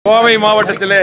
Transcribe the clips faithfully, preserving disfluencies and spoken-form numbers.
கோவை மாவட்டத்திலே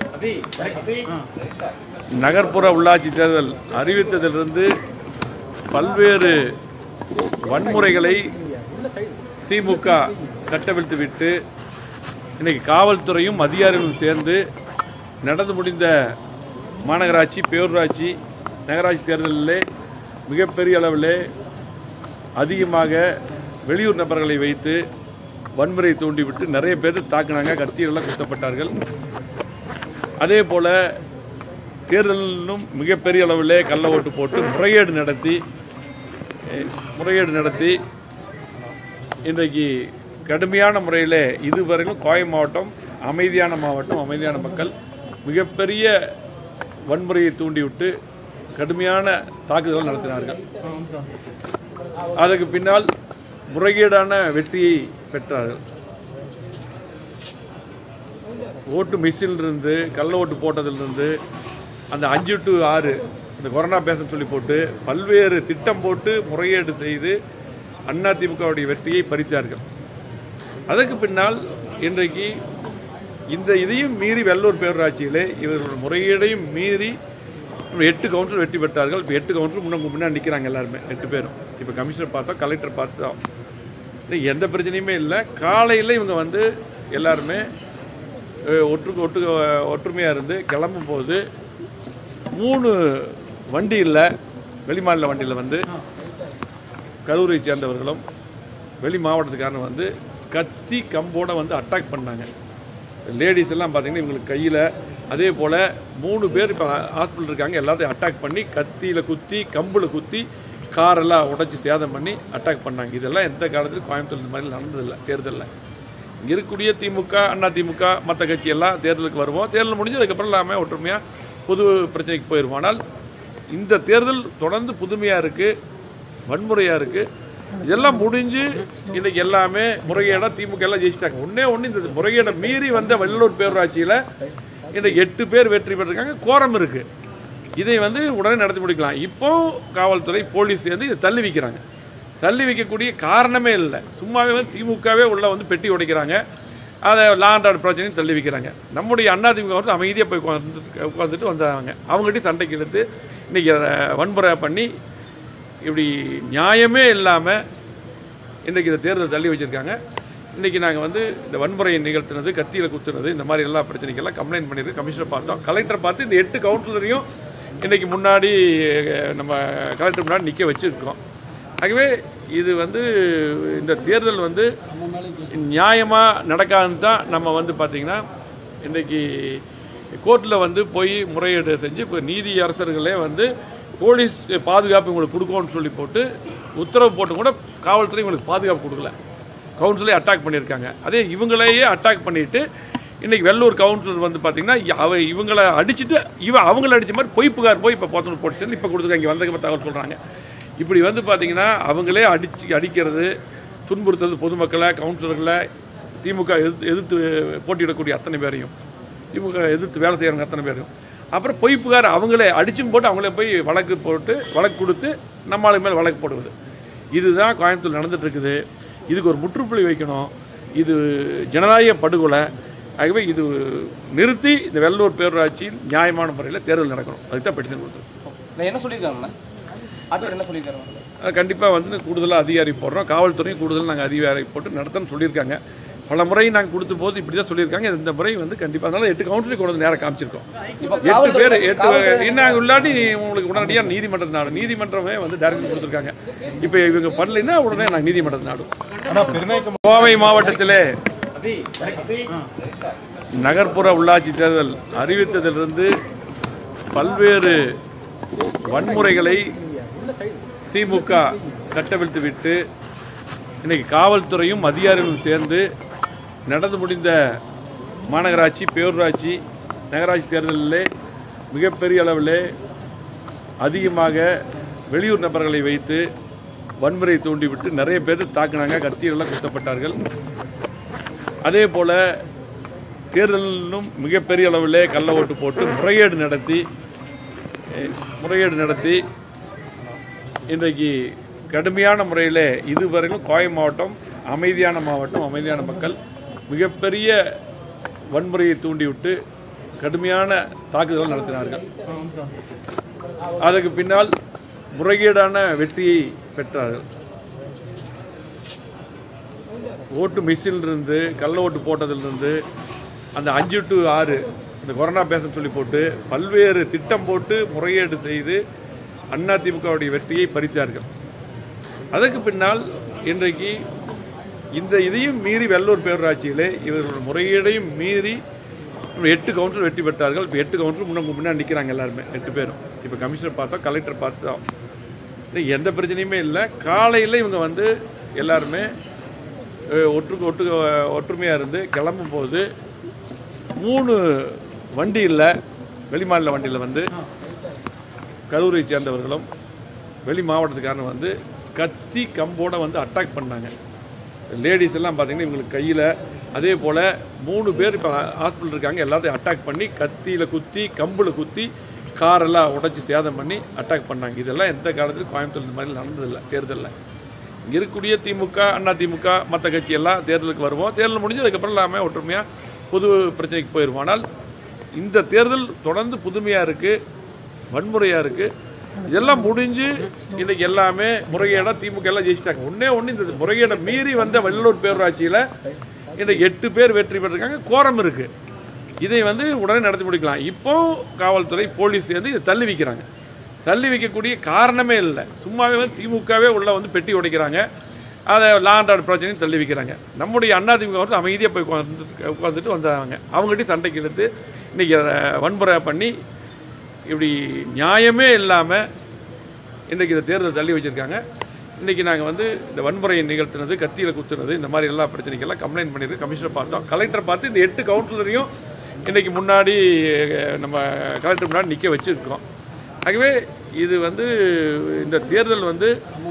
நகர்ப்புற உள்ளாட்சி தேர்தல் அறிவித்ததிலிருந்து பல்வேறு வன்முறைகளை திமுக கட்டவிழ்த்து விட்டு இன்னைக்கு காவல்துறையும் அதிகாரிகளும் சேர்ந்து நடந்து முடிந்த மாநகராட்சி, பேரூராட்சி, நகராட்சி தேர்தலிலே மிகப்பெரிய அளவிலே அதிகமாக வெளியூர் நபர்களை வைத்து வன்முறை தூண்டிவிட்டு நிறைய பேர் தாக்குனாங்க, கத்தியெல்லாம் குத்தப்பட்டார்கள். அதே போல் தேர்தலிலும் மிகப்பெரிய அளவிலே கள்ள ஓட்டு போட்டு முறைகேடு நடத்தி முறைகேடு நடத்தி இன்றைக்கு கடுமையான முறையில் இதுவரையிலும் கோவை மாவட்டம் அமைதியான மாவட்டம், அமைதியான மக்கள் மிகப்பெரிய வன்முறையை தூண்டிவிட்டு கடுமையான தாக்குதல் நடத்தினார்கள். அதற்கு பின்னால் முறைகேடான வெற்றியை பெற்றார்கள். ஓட்டு மிஷினிலிருந்து கள்ள ஓட்டு போட்டதிலிருந்து அந்த அஞ்சு டு ஆறு இந்த கொரோனா பேசன்னு சொல்லி போட்டு பல்வேறு திட்டம் போட்டு முறைகேடு செய்து அதிமுகவுடைய வெற்றியை பறித்தார்கள். அதற்கு பின்னால் இன்றைக்கு இந்த இதையும் மீறி வெள்ளூர் பேரூராட்சியிலே இவர்கள் முறைகேடையும் மீறி எட்டு கவுன்சிலர் வெற்றி பெற்றார்கள். இப்போ எட்டு கவுன்சிலர் முன்னாடி முன்னாடி நிற்கிறாங்க எல்லாருமே, எட்டு பேரும். இப்போ கமிஷனர் பார்த்தோம், கலெக்டர் பார்த்தோம், எந்த பிரச்சனையுமே இல்லை. காலையில் இவங்க வந்து எல்லாருமே ஒற்று ஒட்டு ஒற்றுமையாக இருந்து கிளம்பும் போது மூணு வண்டியில் வெளிமாநில வண்டியில் வந்து கரூரை சேர்ந்தவர்களும் வெளி மாவட்டத்துக்காரங்க வந்து கத்தி கம்போட வந்து அட்டாக் பண்ணாங்க. லேடிஸ் எல்லாம் பார்த்தீங்கன்னா இவங்களுக்கு கையில், அதே போல் மூணு பேர் இப்போ ஹாஸ்பிட்டல் இருக்காங்க, எல்லாத்தையும் அட்டாக் பண்ணி கத்தியில் குத்தி கம்பில் குத்தி காரெல்லாம் உடைச்சி சேதம் பண்ணி அட்டாக் பண்ணாங்க. இதெல்லாம் எந்த காலத்திலும் கோயம்புத்தூர் இந்த மாதிரி நடந்ததில்லை. தேர்தலில் இங்கே இருக்கக்கூடிய திமுக, அண்ணா திமுக, மற்ற கட்சியெல்லாம் தேர்தலுக்கு வருவோம், தேர்தல் முடிஞ்சு அதுக்கப்புறம் இல்லாமல் ஒற்றுமையாக பொது பிரச்சனைக்கு போயிடுவோம். ஆனால் இந்த தேர்தல் தொடர்ந்து புதுமையாக இருக்குது, வன்முறையாக இருக்குது. இதெல்லாம் முடிஞ்சு இன்றைக்கி எல்லாமே முறைகேடாக திமுக எல்லாம் ஜெயிச்சிட்டாங்க. ஒன்றே ஒன்று, இந்த முறைகேடை மீறி வந்த வெள்ளூர் பேரூராட்சியில் இன்றைக்கி எட்டு பேர் வெற்றி பெற்றிருக்காங்க. கோரம் இருக்குது. இதை வந்து உடனே நடத்தி முடிக்கலாம். இப்போ காவல்துறை, போலீஸ் சேர்ந்து இதை தள்ளி வைக்கிறாங்க. தள்ளி வைக்கக்கூடிய காரணமே இல்லை. சும்மாவே வந்து திமுகவே உள்ள வந்து பெட்டி உடைக்கிறாங்க, அதை லா அண்ட் ஆர்டர் பிரச்சனையும் தள்ளி வைக்கிறாங்க. நம்முடைய அதிமுக வந்து அமைதியாக போய் உட்காந்து உட்காந்துட்டு வந்தாங்க. அவங்ககிட்ட சண்டைக்கு இழுத்து இன்றைக்கி வன்முறை பண்ணி இப்படி நியாயமே இல்லாமல் இன்றைக்கி இந்த தேர்தல் தள்ளி வச்சுருக்காங்க. இன்றைக்கி நாங்கள் வந்து இந்த வன்முறையை நிகழ்த்தினது, கத்தியில் குத்துனது, இந்த மாதிரி எல்லா பிரச்சனைக்கெல்லாம் கம்ப்ளைண்ட் பண்ணியிருக்கு. கமிஷனர் பார்த்தோம், கலெக்டர் பார்த்து இந்த எட்டு கவுன்சிலரையும் இன்றைக்கி முன்னாடி நம்ம கலெக்டர் முன்னாடி நிற்க வச்சுருக்கோம். ஆகவே இது வந்து இந்த தேர்தல் வந்து நியாயமாக நடக்காதுன்னு தான் நம்ம வந்து பார்த்திங்கன்னா இன்றைக்கி கோர்ட்டில் வந்து போய் முறையீடு செஞ்சு இப்போ நீதி அரசர்களே வந்து போலீஸ் பாதுகாப்பு உங்களுக்கு கொடுக்கணும்னு சொல்லி போட்டு உத்தரவு போட்டு கூட காவல்துறை உங்களுக்கு பாதுகாப்பு கொடுக்கல, கவுன்சிலே அட்டாக் பண்ணியிருக்காங்க. அதே இவங்களையே அட்டாக் பண்ணிவிட்டு இன்றைக்கி வெள்ளூர் கவுன்சிலர் வந்து பார்த்திங்கன்னா அவ இவங்களை அடிச்சுட்டு இவ அவங்கள அடித்த மாதிரி பொய் புகார் போய் இப்போ போத்தனூர் போலீஸ் ஸ்டேஷன் இப்போ கொடுத்துருக்காங்க. இங்கே வந்ததுக்கு தகவல் சொல்கிறாங்க. இப்படி வந்து பார்த்திங்கன்னா அவங்களே அடிச்சு அடிக்கிறது, துன்புறுத்துறது பொதுமக்களை, கவுன்சிலர்களை, திமுக எதிர்த்து எதிர்த்து போட்டியிடக்கூடிய அத்தனை பேரையும், திமுக எதிர்த்து வேலை செய்கிறவங்க அத்தனை பேரையும், அப்புறம் பொய் புகார் அவங்களே அடிச்சும் போட்டு அவங்களே போய் வழக்கு போட்டு வழக்கு கொடுத்து நம்மளுக்கு மேலே வழக்கு போடுவது. இதுதான் கோயம்புத்தூர் நடந்துகிட்ருக்குது. இதுக்கு ஒரு முற்றுப்புள்ளி வைக்கணும். இது ஜனநாயக படுகொலை. ஆகவே இது நிறுத்தி இந்த வெள்ளூர் பேரூராட்சியில் நியாயமான முறையில் தேர்தல் நடக்கணும். அதுக்கு தான் பெட்டிஷன் கொடுத்துருக்கோம். என்ன சொல்லியிருக்காங்கண்ணா? ஆட்சியர் என்ன சொல்லியிருக்காங்க? கண்டிப்பாக வந்து கூடுதலாக அதிகாரி போடுறோம். காவல்துறையும் கூடுதல் நாங்கள் அதிகாரி போட்டு நடத்தணும்னு சொல்லியிருக்காங்க. பல முறை நாங்கள் கொடுத்த போது இப்படி தான் சொல்லியிருக்காங்க. இந்த முறை வந்து கண்டிப்பாக அதனால எட்டு கவுன்சிலர் கொண்டு வந்து நேரம் காமிச்சிருக்கோம். எட்டு பேர் எட்டு இன்னும் இல்லாட்டி உங்களுக்கு உடனடியாக நீதிமன்ற நாடு நீதிமன்றமே வந்து டைரக்ஷன் கொடுத்துருக்காங்க. இப்போ இவங்க பண்ணலைன்னா உடனே நாங்கள் நீதிமன்றத்தை நாடும். கோவை மாவட்டத்திலே நகர்ப்புற உள்ளாட்சி தேர்தல் அறிவித்ததிலிருந்து பல்வேறு வன்முறைகளை திமுக கட்டவிழ்த்து விட்டு இன்றைக்கி காவல்துறையும் அதிகாரிகளும் சேர்ந்து நடந்து முடிந்த மாநகராட்சி, பேரூராட்சி, நகராட்சி தேர்தலிலே மிகப்பெரிய அளவிலே அதிகமாக வெளியூர் நபர்களை வைத்து வன்முறை தூண்டிவிட்டு நிறைய பேர் தாக்குனாங்க, கத்தியெல்லாம் குத்தப்பட்டார்கள். அதே போல் தேர்தலிலும் மிகப்பெரிய அளவிலே கள்ள ஓட்டு போட்டு முறைகேடு நடத்தி முறைகேடு நடத்தி இன்றைக்கு கடுமையான முறையில் இதுவரையிலும் கோவை மாவட்டம் அமைதியான மாவட்டம், அமைதியான மக்கள் மிகப்பெரிய வன்முறையை தூண்டிவிட்டு கடுமையான தாக்குதல் நடத்தினார்கள். அதற்கு பின்னால் முறைகேடான வெற்றியை பெற்றார்கள். ஓட்டு மிஷினிலிருந்து கள்ள ஓட்டு போட்டதிலிருந்து அந்த அஞ்சு டு ஆறு இந்த கொரோனா பேசன்னு சொல்லி போட்டு பல்வேறு திட்டம் போட்டு முறைகேடு செய்து அதிமுகவுடைய வெற்றியை பறித்தார்கள். அதற்கு பின்னால் இன்றைக்கு இந்த இதையும் மீறி வெள்ளூர் பேரூராட்சியிலே இவர்கள் முறைகேடையும் மீறி எட்டு கவுன்சிலர் வெற்றி பெற்றார்கள். இப்போ எட்டு கவுன்சிலர் முன்ன முன்னாடி நிற்கிறாங்க எல்லாருமே, எட்டு பேரும். இப்போ கமிஷனர் பார்த்தோம், கலெக்டர் பார்த்தோம், எந்த பிரச்சனையுமே இல்லை. காலையில் இவங்க வந்து எல்லாருமே ஒற்று ஒட்டு ஒற்றுமையாக இருந்து கிளம்பும் போது மூணு வண்டியில் வெளிமாநில வண்டியில் வந்து கரூரை சேர்ந்தவர்களும் வெளி மாவட்டத்துக்காரங்க வந்து கத்தி கம்போடு வந்து அட்டாக் பண்ணாங்க. லேடிஸ் எல்லாம் பார்த்தீங்கன்னா இவங்களுக்கு கையில், அதே போல் மூணு பேர் இப்போ ஹாஸ்பிட்டல் இருக்காங்க, எல்லாத்தையும் அட்டாக் பண்ணி கத்தியில் குத்தி கம்பில் குத்தி காரெல்லாம் உடைச்சி சேதம் பண்ணி அட்டாக் பண்ணாங்க. இதெல்லாம் எந்த காலத்திலும் கோயம்புத்தூர் இந்த மாதிரி நடந்ததில்லை. தேர்தலில் இங்கே இருக்கக்கூடிய திமுக அண்ணா திமுக மற்ற கட்சி எல்லாம் தேர்தலுக்கு வருவோம், தேர்தல் முடிஞ்சு அதுக்கப்புறம் எல்லாமே ஒற்றுமையாக பொது பிரச்சனைக்கு போயிடும். ஆனால் இந்த தேர்தல் தொடர்ந்து புதுமையாக இருக்குது, வன்முறையாக இருக்குது. இதெல்லாம் முடிஞ்சு இன்றைக்கி எல்லாமே முறைகேடாக திமுக எல்லாம் ஜெயிச்சிட்டாங்க. ஒன்றே ஒன்று, இந்த முறைகேடை மீறி வந்த வெள்ளூர் பேரூராட்சியில் இன்றைக்கு எட்டு பேர் வெற்றி பெற்றிருக்காங்க. கோரம் இருக்குது, இதை வந்து உடனே நடத்தி முடிக்கலாம். இப்போ காவல்துறை போலீஸ் சேர்ந்து இதை தள்ளி வைக்கிறாங்க. தள்ளி வைக்கக்கூடிய காரணமே இல்லை, சும்மாவே வந்து திமுகவே உள்ள வந்து பெட்டி உடைக்கிறாங்க, அதை லா அண்ட் ஆர்டர் பிரச்சனையும் தள்ளி வைக்கிறாங்க. நம்முடைய அதிமுக வந்து அமைதியாக போய் உட்காந்துட்டு உட்காந்துட்டு வந்தாங்க. அவங்ககிட்ட சண்டைக்கு எடுத்து இன்றைக்கி வன்முறை பண்ணி இப்படி நியாயமே இல்லாமல் இன்றைக்கி இந்த தேர்தல் தள்ளி வச்சுருக்காங்க. இன்றைக்கி நாங்கள் வந்து இந்த வன்முறையை நிகழ்த்தினது, கத்தியில் குத்துனது, இந்த மாதிரி எல்லா பிரச்சனைக்கெல்லாம் கம்ப்ளைண்ட் பண்ணியிருக்கு. கமிஷனர் பார்த்தோம், கலெக்டர் பார்த்து இந்த எட்டு கவுன்சிலரையும் இன்றைக்கி முன்னாடி நம்ம கலெக்டர் முன்னாடி நிற்க வச்சுருக்கோம். ஆகவே இது வந்து இந்த தேர்தல் வந்து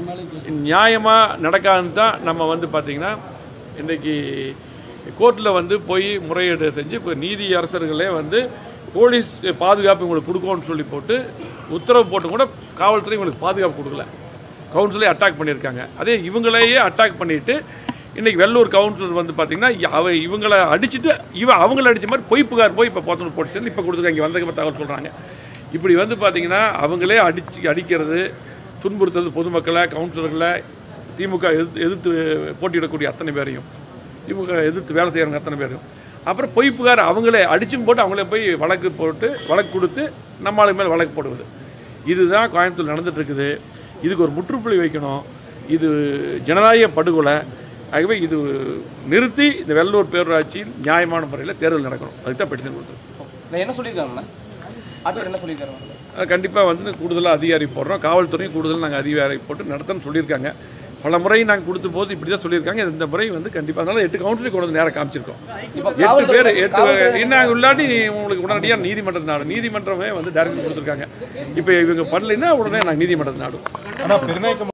நியாயமாக நடக்காதுன்னு தான் நம்ம வந்து பார்த்திங்கன்னா இன்றைக்கி கோர்ட்டில் வந்து போய் முறையீடு செஞ்சு இப்போ நீதி அரசர்களே வந்து போலீஸ் பாதுகாப்பு உங்களுக்கு கொடுக்கணும்னு சொல்லி போட்டு உத்தரவு போட்டு கூட காவல்துறை உங்களுக்கு பாதுகாப்பு கொடுக்கல, கவுன்சிலே அட்டாக் பண்ணியிருக்காங்க. அதே இவங்களையே அட்டாக் பண்ணிவிட்டு இன்றைக்கி வெள்ளூர் கவுன்சிலர் வந்து பார்த்திங்கன்னா அவ இவங்களை அடிச்சுட்டு இவ அவங்கள அடித்த மாதிரி பொய் புகார் போய் இப்போ போத்தனூர் போலீஸ் ஸ்டேஷன் இப்போ கொடுத்துருக்காங்க. இங்கே வந்ததுக்கு தகவல் சொல்கிறாங்க. இப்படி வந்து பார்த்திங்கன்னா அவங்களே அடிச்சு அடிக்கிறது, துன்புறுத்துறது பொதுமக்களை, கவுன்சிலர்களை, திமுக எதிர்த்து எதிர்த்து போட்டியிடக்கூடிய அத்தனை பேரையும், திமுக எதிர்த்து வேலை செய்கிறவங்க அத்தனை பேரையும், அப்புறம் பொய் புகார் அவங்களே அடிச்சும் போட்டு அவங்களே போய் வழக்கு போட்டு வழக்கு கொடுத்து நம்மளுக்கு மேலே வழக்கு போடுவது. இதுதான் கோயம்புத்தூர் நடந்துகிட்ருக்குது. இதுக்கு ஒரு முற்றுப்புள்ளி வைக்கணும். இது ஜனநாயக படுகொலை. ஆகவே இது நிறுத்தி இந்த வெள்ளூர் பேரூராட்சியில் நியாயமான முறையில் தேர்தல் நடக்கணும். அதுக்கு தான் பெட்டிஷன் கொடுத்துருக்கோம். என்ன சொல்லியிருக்காங்கண்ணா? ஆட்சியர் என்ன சொல்லியிருக்காங்க? கண்டிப்பாக வந்து கூடுதலாக அதிகாரி போடுறோம், காவல்துறையும் கூடுதல் நாங்கள் அதிகாரி போட்டு நடத்தணும்னு சொல்லியிருக்காங்க. பல முறை நாங்கள் கொடுத்த போது இப்படி தான் சொல்லியிருக்காங்க. இந்த முறை வந்து கண்டிப்பாக அதனால எட்டு கவுன்சிலர் கொண்டு வந்து நேரம் காமிச்சிருக்கோம். எட்டு பேர் எட்டு என்ன இல்லாட்டி உங்களுக்கு உடனடியாக நீதிமன்றம் நாடு, நீதிமன்றமே வந்து டைரக்ஷன் கொடுத்துருக்காங்க. இப்போ இவங்க பண்ணலைன்னா உடனே நாங்கள் நீதிமன்றத்தை நாடும்.